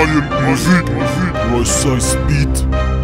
High-End Musik, Royce Beat.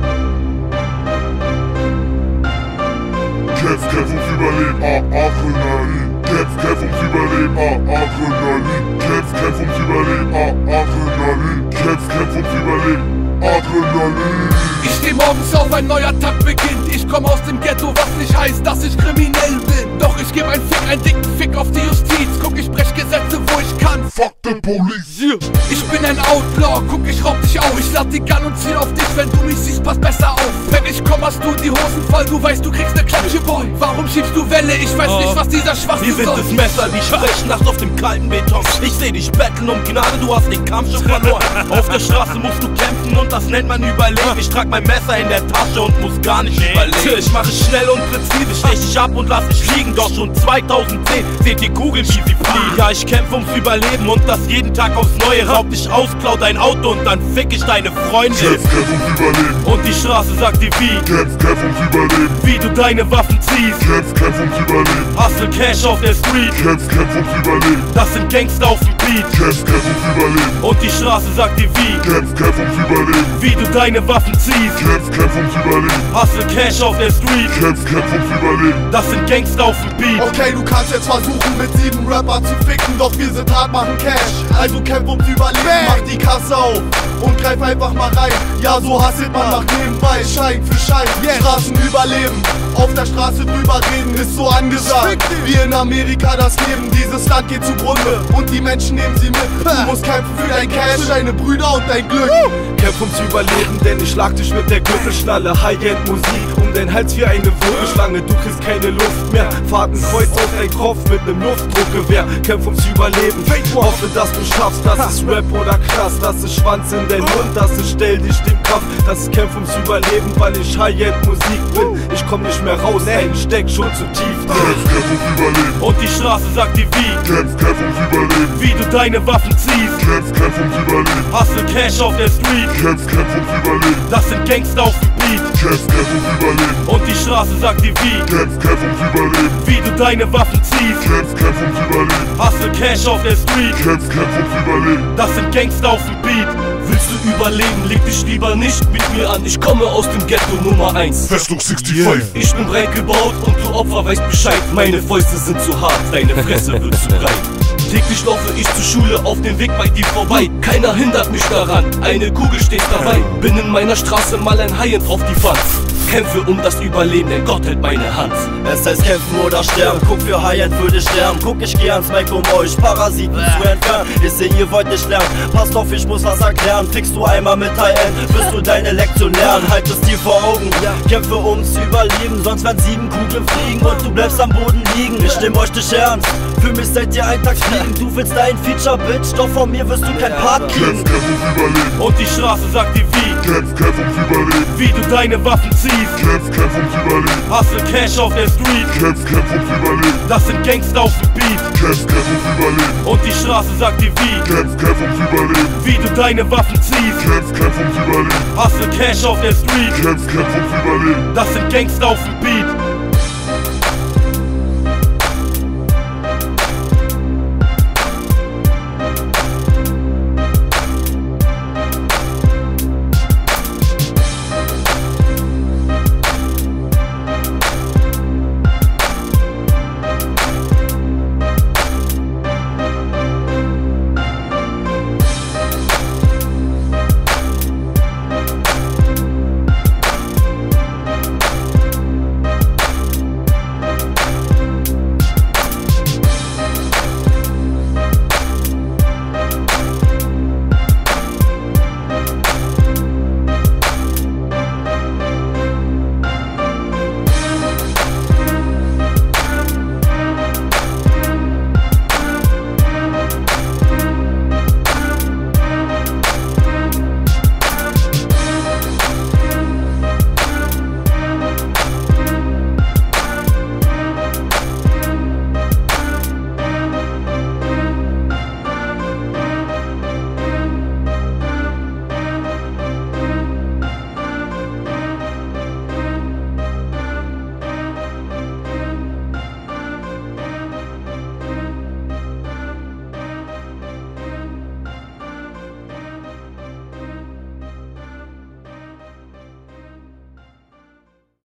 Kämpf ums Überleben, Adrenalin. Kämpf ums Überleben, Adrenalin. Kämpf ums Überleben, Adrenalin. Kämpf ums Überleben, Adrenalin. Ich steh morgens auf, ein neuer Tag beginnt. Ich komm aus dem Ghetto, was nicht heißt, dass ich kriminell bin. Doch ich geb einen dicken Fick auf die Justiz. Guck, ich brech Gesetze, wo ich kann. Fuck the police. Yeah. Ich bin ein Outlaw, guck, ich raub dich auf. Ich lad die Gun und ziel auf dich, wenn du mich siehst, pass besser auf. Wenn ich komm, hast du die Hosen voll, du weißt, du kriegst ne Klatsche, Boy. Warum schiebst du Welle? Ich weiß nicht, was dieser Schwachsinn soll. Wir sind das Messer, die sprechen nachts auf dem kalten Beton. Ich seh dich betteln um Gnade, du hast den Kampf schon verloren. Auf der Straße musst du kämpfen und das nennt man Überleben. Ich trag mein Messer in der Tasche und muss gar nicht überlegen. Ich mache schnell und präzise, stech dich ab und lass dich liegen. Doch schon 2010 seht ihr Kugeln, wie sie fliegen. Ja, ich kämpfe ums Überleben und das jeden Tag aufs Neue. Raub dich aus, klau dein Auto und dann fick ich deine Freunde. Kämpf ums Überleben. Und die Straße sagt dir wie. Kämpf ums Überleben. Wie du deine Waffen ziehst. Kämpf ums Überleben. Hustle Cash auf der Street. Kämpf ums Überleben. Das sind Gangster auf dem Beat. Kämpf ums Überleben. Und die Straße sagt dir wie. Kämpf ums Überleben. Wie du deine Waffen ziehst. Kämpf ums Überleben. Hustle Cash auf der Street. Kämpf ums Überleben. Das sind Gangster auf dem Beat. Okay, du kannst jetzt versuchen mit 7 Rapper zu ficken, doch wir sind hart, machen Cash. Also kämpf ums Überleben, mach die Kasse auf und greif einfach mal rein. Ja, so hasselt man nach nebenbei, Schein für Schein. Straßen überleben, auf der Straße drüber reden ist so angesagt. Wie in Amerika das Leben, dieses Land geht zugrunde und die Menschen nehmen sie mit. Du musst kämpfen für dein Cash, für deine Brüder und dein Glück. Kämpf ums Überleben, denn ich schlag dich mit der Gürtelschnalle. High-End Musik um dein Hals wie eine Wirbelschlange. Du kriegst keine Luft mehr, Fahrtenkreuz auf dein Kopf mit nem Luftdruckgewehr. Kämpf ums Überleben, hoffe, dass du schaffst. Das ist Rap oder krass, das ist Schwanz in dein Mund, das ist stell dich dem Kampf. Das ist Kämpf ums Überleben, weil ich High-End Musik bin. Ich komm nicht mehr raus, ey, ich steck schon zu tief drin. Kämpf ums Überleben. Und die Straße sagt dir wie. Kämpf ums Überleben. Wie du deine Waffen ziehst. Kämpf ums Überleben. Hustle Cash auf der Street. Kämpf ums Überleben. Das sind Gangster auf dem Beat. Kämpf ums Überleben. Und die Straße sagt dir wie. Kämpf ums Überleben. Wie du deine Waffen ziehst. Kämpf ums Überleben. Hustle Cash auf der Street. Kämpf ums Überleben. Das sind Gangster auf dem Beat. Willst du überleben, leg dich lieber nicht mit mir an. Ich komme aus dem Ghetto Nummer 1. Festung 65. Ich bin breit gebaut und du Opfer weißt Bescheid. Meine Fäuste sind zu hart, deine Fresse wird zu breit. Täglich laufe ich zur Schule auf dem Weg bei dir vorbei. Keiner hindert mich daran, eine Kugel steht dabei. Bin in meiner Straße mal ein Haien drauf die Pfanz. Kämpfe um das Überleben, denn Gott hält meine Hand. Es heißt kämpfen oder sterben, guck für High-End würde sterben. Guck, ich geh ans Mic, um euch Parasiten zu entfernen. Ich seh, ihr wollt nicht lernen, passt auf, ich muss was erklären. Fickst du einmal mit High-End, wirst du deine Lektion lernen. Halt es dir vor Augen, kämpfe ums Überleben, sonst werden 7 Kugeln fliegen und du bleibst am Boden liegen. Ich nehm euch nicht ernst, für mich seid ihr Eintagsfliegen. Du willst dein Feature, Bitch, doch von mir wirst du kein Part kriegen. Kämpf ums Überleben. Und die Straße sagt dir wie. Kämpf ums Überleben. Wie du deine Waffen ziehst. Kämpf ums Überleben. Hustle Cash auf der Street. Kämpf ums Überleben. Das sind Gangster auf dem Beat. Kämpf ums Überleben. Und die Straße sagt dir wie. Kämpf ums Überleben. Wie du deine Waffen ziehst. Kämpf ums Überleben. Hustle Cash auf der Street. Kämpf ums Überleben. Das sind Gangster auf dem Beat.